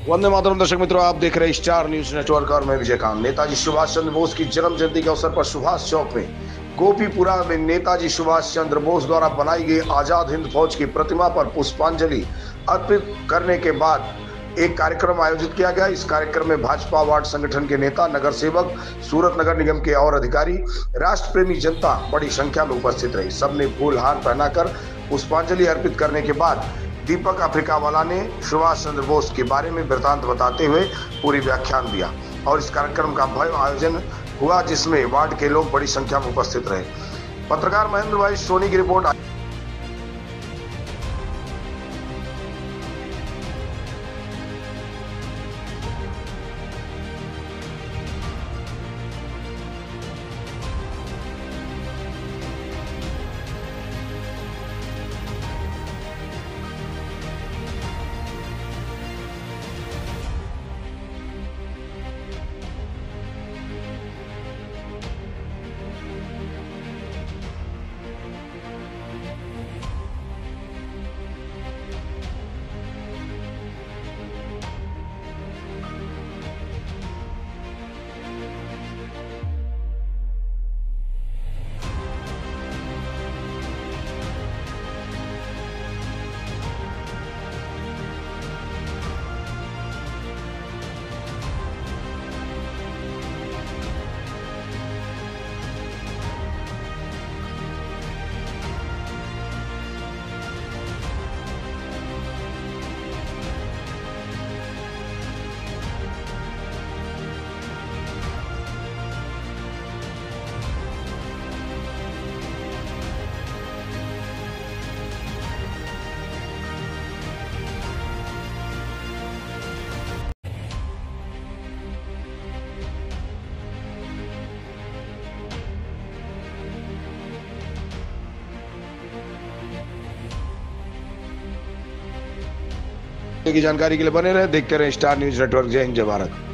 वंदे मातरम। दर्शक मित्रों, आप देख रहे हैं स्टार न्यूज नेटवर्क और मैं विजयकांत। नेताजी सुभाष चंद्र बोस की जन्म जयंती के अवसर पर सुभाष चौक में गोपीपुरा में नेताजी सुभाष चंद्र बोस द्वारा बनाई गई आजाद हिंद फौज की प्रतिमा पर पुष्पांजलि अर्पित करने के बाद एक कार्यक्रम आयोजित किया गया। इस कार्यक्रम में भाजपा वार्ड संगठन के नेता, नगर सेवक, सूरत नगर निगम के और अधिकारी, राष्ट्र प्रेमी जनता बड़ी संख्या में उपस्थित रही। सबने फूल हार पहनाकर पुष्पांजलि अर्पित करने के बाद दीपक अफ्रीकावाला ने सुभाष चंद्र बोस के बारे में वृतांत बताते हुए पूरी व्याख्यान दिया और इस कार्यक्रम का भव्य आयोजन हुआ, जिसमें वार्ड के लोग बड़ी संख्या में उपस्थित रहे। पत्रकार महेंद्र भाई सोनी की रिपोर्ट। की जानकारी के लिए बने रहे, देखते रहे स्टार न्यूज नेटवर्क। जय हिंद, जय भारत।